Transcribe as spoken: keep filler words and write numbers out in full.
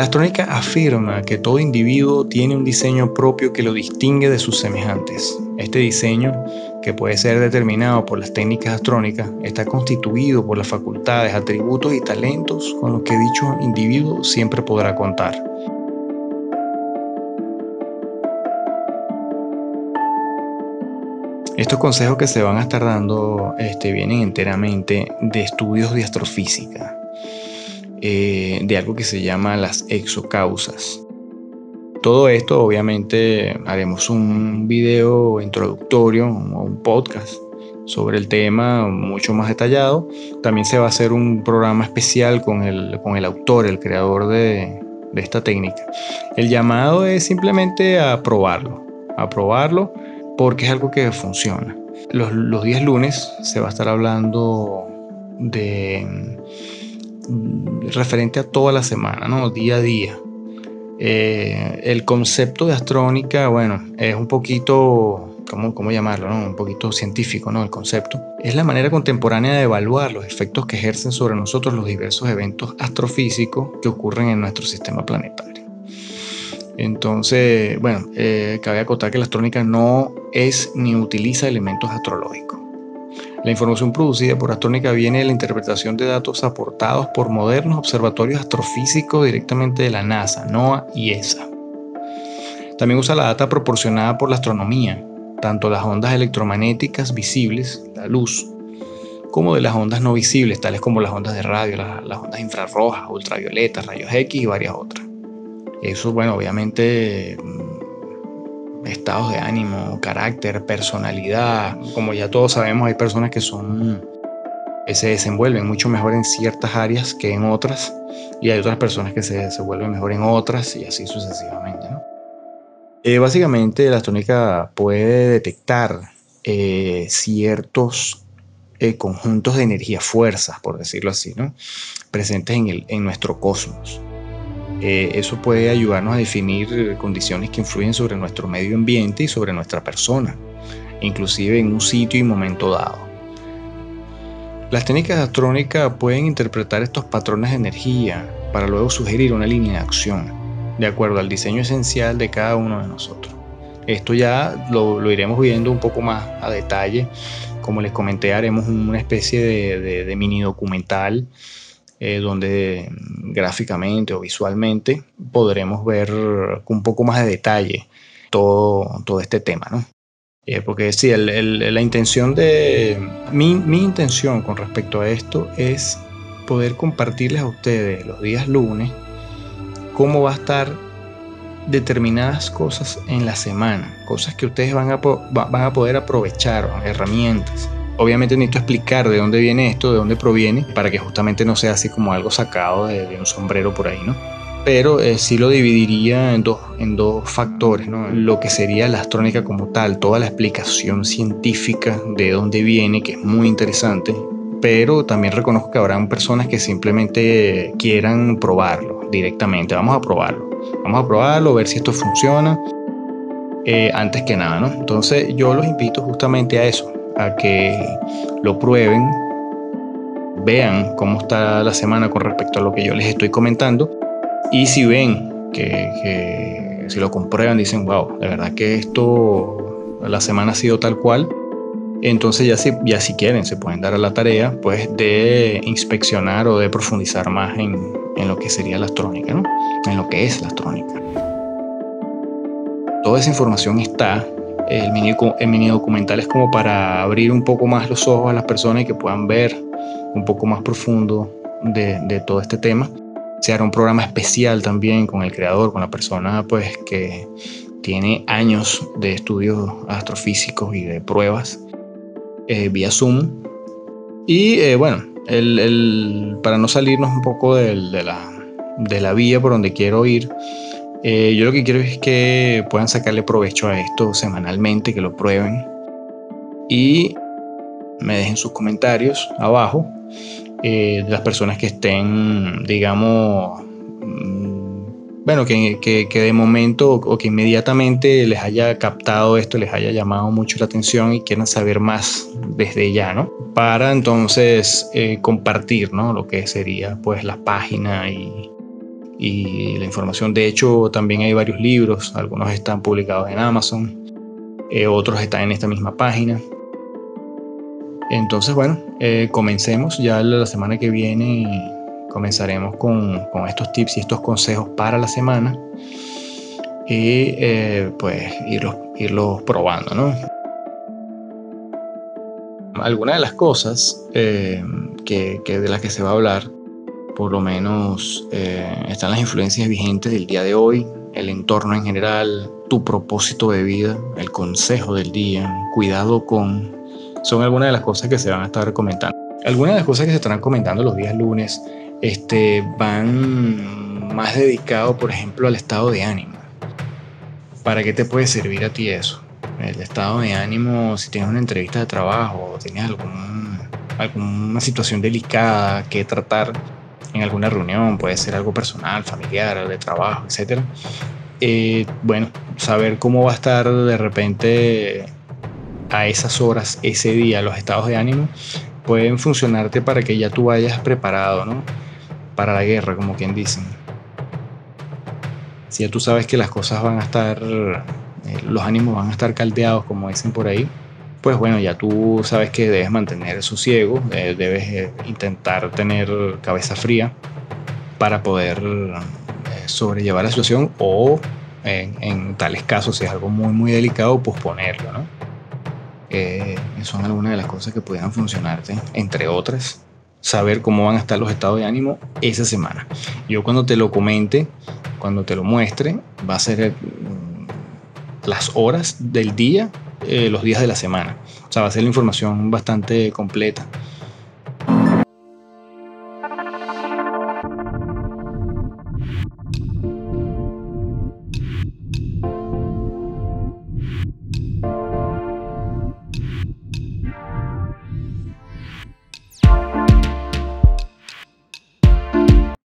La astrónica afirma que todo individuo tiene un diseño propio que lo distingue de sus semejantes. Este diseño, que puede ser determinado por las técnicas astrónicas, está constituido por las facultades, atributos y talentos con los que dicho individuo siempre podrá contar. Estos consejos que se van a estar dando este, vienen enteramente de estudios de astrofísica. Eh, de algo que se llama las exocausas. Todo esto, obviamente, haremos un video introductorio o un podcast sobre el tema mucho más detallado. También se va a hacer un programa especial con el, con el autor, el creador de, de esta técnica. El llamado es simplemente a probarlo, a probarlo porque es algo que funciona. Los, los días lunes se va a estar hablando de referente a toda la semana, ¿no? Día a día. Eh, el concepto de astrónica, bueno, es un poquito, ¿cómo, cómo llamarlo, no? Un poquito científico, ¿no? El concepto es la manera contemporánea de evaluar los efectos que ejercen sobre nosotros los diversos eventos astrofísicos que ocurren en nuestro sistema planetario. Entonces, bueno, eh, cabe acotar que la astrónica no es ni utiliza elementos astrológicos. La información producida por astrónica viene de la interpretación de datos aportados por modernos observatorios astrofísicos directamente de la NASA, NOAA y E S A. También usa la data proporcionada por la astronomía, tanto las ondas electromagnéticas visibles, la luz, como de las ondas no visibles, tales como las ondas de radio, las, las ondas infrarrojas, ultravioletas, rayos X y varias otras. Eso, bueno, obviamente, estados de ánimo, carácter, personalidad. Como ya todos sabemos, hay personas que son que se desenvuelven mucho mejor en ciertas áreas que en otras, y hay otras personas que se desenvuelven mejor en otras, y así sucesivamente, ¿no? Eh, básicamente la astrónica puede detectar eh, ciertos eh, conjuntos de energía, fuerzas, por decirlo así, ¿no? Presentes en, el, en nuestro cosmos. Eh, eso puede ayudarnos a definir condiciones que influyen sobre nuestro medio ambiente y sobre nuestra persona, inclusive en un sitio y momento dado. Las técnicas astrónicas pueden interpretar estos patrones de energía para luego sugerir una línea de acción, de acuerdo al diseño esencial de cada uno de nosotros. Esto ya lo, lo iremos viendo un poco más a detalle. Como les comenté, haremos una especie de, de, de mini documental Eh, donde gráficamente o visualmente podremos ver con un poco más de detalle todo, todo este tema, ¿no? Eh, porque sí, el, el, la intención de mi, mi intención con respecto a esto es poder compartirles a ustedes los días lunes cómo va a estar determinadas cosas en la semana, cosas que ustedes van a, van a poder aprovechar, herramientas. Obviamente necesito explicar de dónde viene esto, de dónde proviene, para que justamente no sea así como algo sacado de, de un sombrero por ahí, ¿no? Pero eh, sí lo dividiría en dos, en dos factores, ¿no? Lo que sería la astrónica como tal, toda la explicación científica de dónde viene, que es muy interesante, pero también reconozco que habrán personas que simplemente quieran probarlo directamente. Vamos a probarlo, vamos a probarlo, ver si esto funciona, eh, antes que nada, ¿no? Entonces yo los invito justamente a eso, a que lo prueben, vean cómo está la semana con respecto a lo que yo les estoy comentando, y si ven que, que si lo comprueban dicen wow, de verdad que esto, la semana ha sido tal cual, entonces ya si, ya si quieren se pueden dar a la tarea pues de inspeccionar o de profundizar más en, en lo que sería la astrónica, ¿no? En lo que es la astrónica. Toda esa información está. El mini, el mini documental es como para abrir un poco más los ojos a las personas y que puedan ver un poco más profundo de, de todo este tema. Se hará un programa especial también con el creador, con la persona pues que tiene años de estudios astrofísicos y de pruebas eh, vía Zoom. Y eh, bueno, el, el, para no salirnos un poco de, de, la, de la vía por donde quiero ir, Eh, yo lo que quiero es que puedan sacarle provecho a esto semanalmente, que lo prueben y me dejen sus comentarios abajo, eh, de las personas que estén, digamos, mmm, bueno, que, que, que de momento o que inmediatamente les haya captado esto, les haya llamado mucho la atención y quieran saber más desde ya, ¿no? Para entonces eh, compartir, ¿no? Lo que sería pues la página y y la información. De hecho, también hay varios libros, algunos están publicados en Amazon, eh, otros están en esta misma página. Entonces, bueno, eh, comencemos. Ya la semana que viene comenzaremos con, con estos tips y estos consejos para la semana y eh, pues irlos, irlos probando, ¿no? Algunas de las cosas eh, que, que de las que se va a hablar, por lo menos eh, están las influencias vigentes del día de hoy, el entorno en general, tu propósito de vida, el consejo del día, cuidado con, son algunas de las cosas que se van a estar comentando. Algunas de las cosas que se estarán comentando los días lunes este, van más dedicados, por ejemplo, al estado de ánimo. ¿Para qué te puede servir a ti eso? El estado de ánimo, si tienes una entrevista de trabajo o tienes algún, alguna situación delicada que tratar en alguna reunión, puede ser algo personal, familiar, de trabajo, etcétera. Eh, bueno, saber cómo va a estar de repente a esas horas, ese día, los estados de ánimo pueden funcionarte para que ya tú vayas preparado, ¿no? Para la guerra, como quien dicen. Si ya tú sabes que las cosas van a estar, eh, los ánimos van a estar caldeados, como dicen por ahí, pues bueno, ya tú sabes que debes mantener el sosiego, eh, debes eh, intentar tener cabeza fría para poder eh, sobrellevar la situación o en, en tales casos, si es algo muy muy delicado, posponerlo, ¿no? Eh, son algunas de las cosas que pudieran funcionarte, entre otras, saber cómo van a estar los estados de ánimo esa semana. Yo cuando te lo comente, cuando te lo muestre, va a ser eh, las horas del día, eh, los días de la semana. O sea, va a ser la información bastante completa